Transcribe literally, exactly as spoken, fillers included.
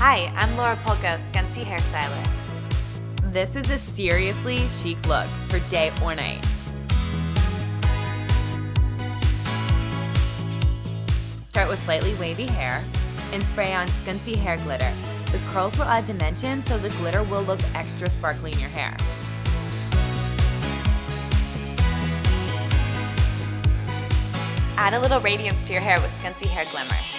Hi, I'm Laura Polko, scünci hairstylist. This is a seriously chic look for day or night. Start with slightly wavy hair and spray on scünci hair glitter. The curls will add dimension, so the glitter will look extra sparkly in your hair. Add a little radiance to your hair with scünci hair glimmer.